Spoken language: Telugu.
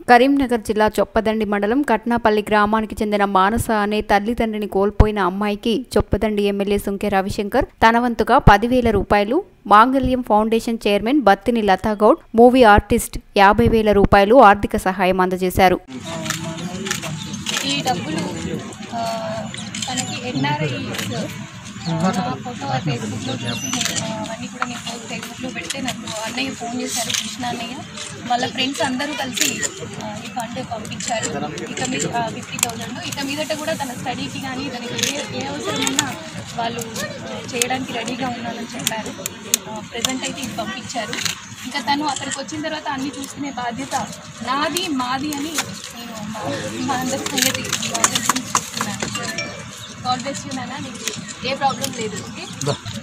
కరీంనగర్ జిల్లా చొప్పదండి మండలం కట్నాపల్లి గ్రామానికి చెందిన మానస అనే తల్లిదండ్రిని కోల్పోయిన అమ్మాయికి చొప్పదండి ఎమ్మెల్యే సుంకె రవిశంకర్ తన వంతుగా 10,000 రూపాయలు, మాంగళ్యం foundation chairman Battini లతాగౌడ్, movie artist 50,000 రూపాయలు ఆర్థిక సహాయం అందజేశారు. ఈ డబ్బులు తనకి ఎన్ఆర్ఐ ఫోటో ఫేస్బుక్లో చూసి అవన్నీ కూడా నేను ఫేస్బుక్లో పెడితే నాకు అన్నయ్య ఫోన్ చేశారు, కృష్ణ అన్నయ్య. వాళ్ళ ఫ్రెండ్స్ అందరూ కలిసి ఈ ఫండ్ పంపించారు. ఇక మీద 50,000. ఇక మీదట కూడా తన స్టడీకి కానీ తనకి ఏ అవసరం ఉన్నా వాళ్ళు చేయడానికి రెడీగా ఉన్నానని చెప్పారు. ప్రజెంట్ అయితే ఇది పంపించారు. ఇంకా తను అక్కడికి వచ్చిన తర్వాత అన్నీ చూసుకునే బాధ్యత నాది, మాది అని నేను మా అందరి సంగతి చూస్తున్నాను. కాల్ చేస్తున్నానా, నీకు ఏ ప్రాబ్లం లేదు. ఓకే.